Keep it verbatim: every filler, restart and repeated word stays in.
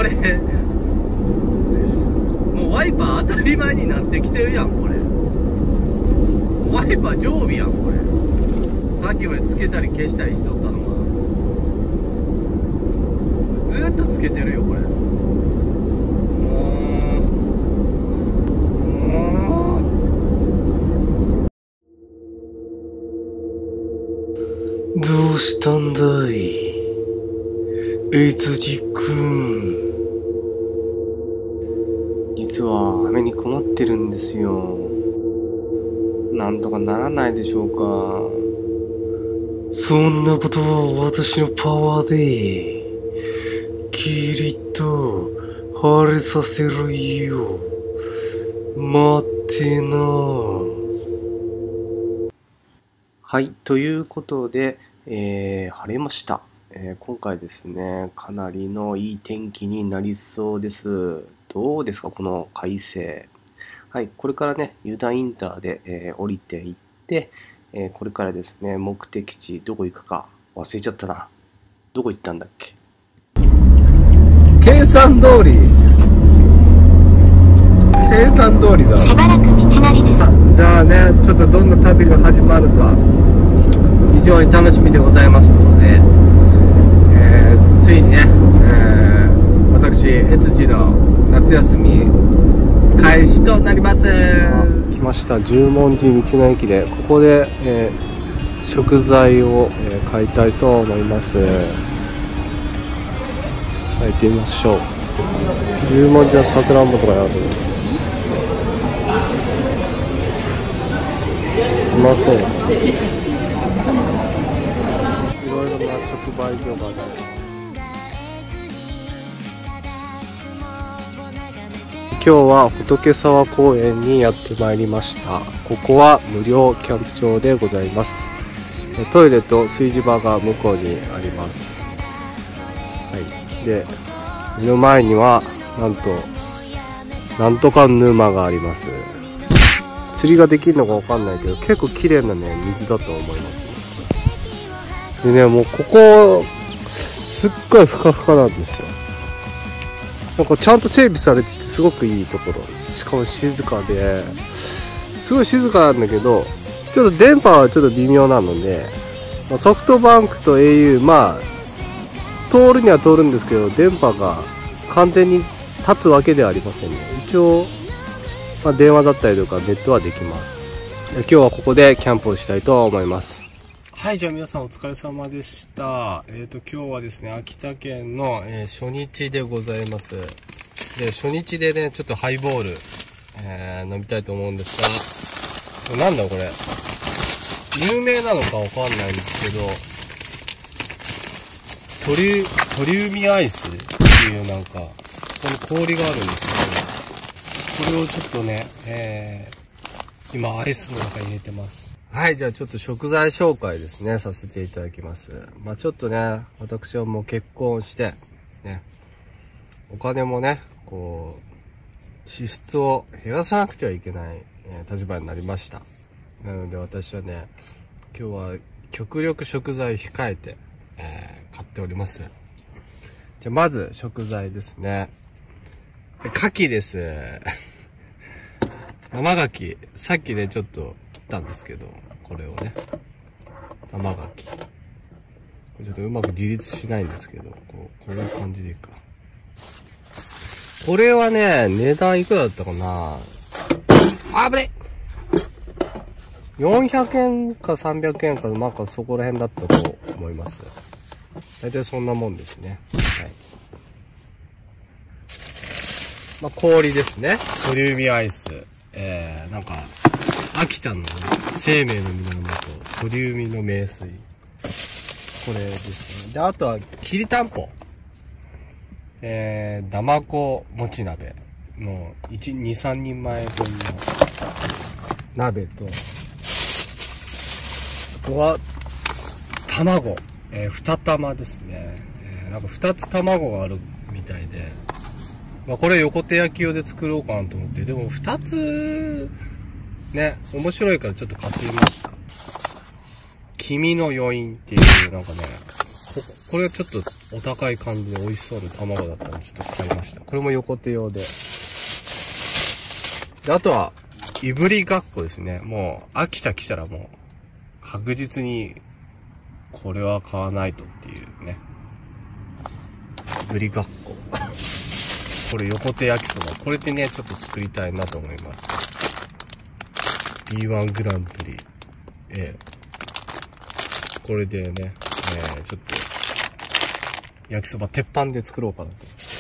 これもうワイパー当たり前になってきてるやん。これワイパー常備やん。これさっきまでつけたり消したりしとったのがずーっとつけてるよ。これもうもうどうしたんだいえつじくん。実は雨に困ってるんですよ。なんとかならないでしょうか。そんなことは私のパワーでキリッと晴れさせるよ。待ってな。はい、ということで、えー、晴れました。えー、今回ですね、かなりのいい天気になりそうです。どうですか、この快晴。はい、これからね、ユダインターで、えー、降りていって、えー、これからですね、目的地、どこ行くか忘れちゃったな。どこ行ったんだっけ。計算通り。計算通りだ。 しばらく道なりです。 じゃあね、ちょっとどんな旅が始まるか、非常に楽しみでございますので、えー、ついにね、えー、私、越路の夏休み開始となります。来ました。十文字道の駅で、ここで、えー、食材を、えー、買いたいと思います。さあ行ってみましょう。十文字のさくらんぼとかある。うまそう。いろいろな直売所がある。今日は仏沢公園にやってまいりました。ここは無料キャンプ場でございます。トイレと炊事場が向こうにあります。はい、で目の前にはなんとなんとか沼があります。釣りができるのかわかんないけど、結構綺麗なね水だと思いますね。でね、もうここすっごいふかふかなんですよ。なんかちゃんと整備されててすごくいいところ。しかも静かで、すごい静かなんだけど、ちょっと電波はちょっと微妙なので、ソフトバンクと エーユー、まあ通るには通るんですけど、電波が完全に立つわけではありませんね。一応、まあ、電話だったりとかネットはできます。今日はここでキャンプをしたいと思います。はい、じゃあ皆さんお疲れ様でした。えっと、今日はですね、秋田県の、えー、初日でございます。で、初日でね、ちょっとハイボール、えー、飲みたいと思うんですが、なんだこれ。有名なのかわかんないんですけど、トリ、トリウミアイスっていうなんか、ここに氷があるんですけど、これをちょっとね、えー、今アイスの中に入れてます。はい、じゃあちょっと食材紹介ですね、させていただきます。まあちょっとね、私はもう結婚して、ね、お金もね、こう、支出を減らさなくてはいけない、えー、立場になりました。なので私はね、今日は極力食材を控えて、えー、買っております。じゃあまず食材ですね。牡蠣です。生牡蠣。さっきね、ちょっと切ったんですけど、これをね。生牡蠣。ちょっとうまく自立しないんですけど、こう、こういう感じでいいか。これはね、値段いくらだったかなあぶねよんひゃくえんかさんびゃくえんか、なんかそこら辺だったと思います。大体そんなもんですね。はい。まあ、氷ですね。トリウミアイス。えー、なんか、秋田の、ね、生命の源、トリウミの名水。これですね。で、あとは、きりたんぽ。えー、だまこもち鍋のいち、に、さんにんまえ分の鍋と、あとは、卵。えー、二玉ですね。えー、なんか二つ卵があるみたいで、まあこれ横手焼き用で作ろうかなと思って、でも二つ、ね、面白いからちょっと買ってみました。君の余韻っていう、なんかね、 これはちょっとお高い感じで美味しそうな卵だったのでちょっと買いました。これも横手用で。で、あとは、いぶりがっこですね。もう、秋田来たらもう、確実に、これは買わないとっていうね。いぶりがっこ。これ横手焼きそば。これでね、ちょっと作りたいなと思います。ビーワン グランプリ。ええ。これでね、えー、ちょっと、焼きそば鉄板で作ろうかなと。